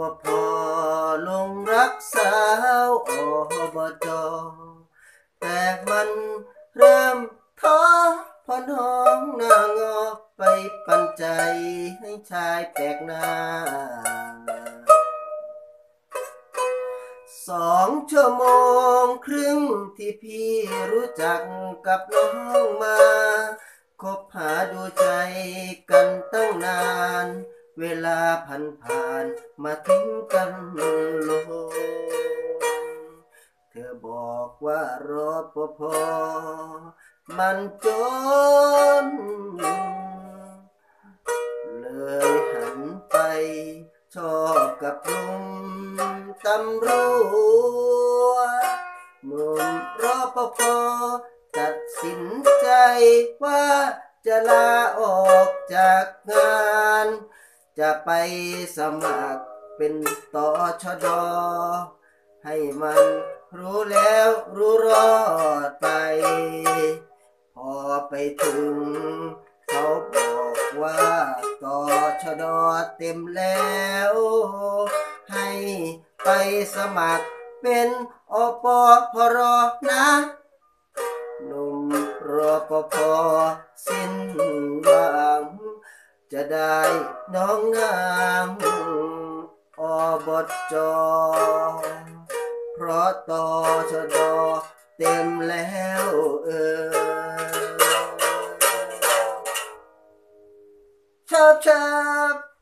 ภลงรักสาวอบจแต่มันเริ่มท้อพอน้องหน้างอไปปันใจให้ชายแปลกหน้า2 ชั่วโมงครึ่งที่พี่รู้จักกับน้องมาคบหาดูใจกันตั้งนานเวลาผ่านมาทิ้งกันลงเธอบอกว่ารปภมันจนเลยหันไปชอบกับหนุ่มตำรวจหนุ่มรปภตัดสินใจว่าจะลาออกจากงานจะไปสมัครเป็นตชดให้มันรู้แล้วรู้รอดไปพอไปถึงเขาบอกว่าตชดเต็มแล้วให้ไปสมัครเป็นอปพรนะหนุ่มรปภสิ้นหวังจะได้น้องงามอบจเพราะตชดเต็มแล้วชอบ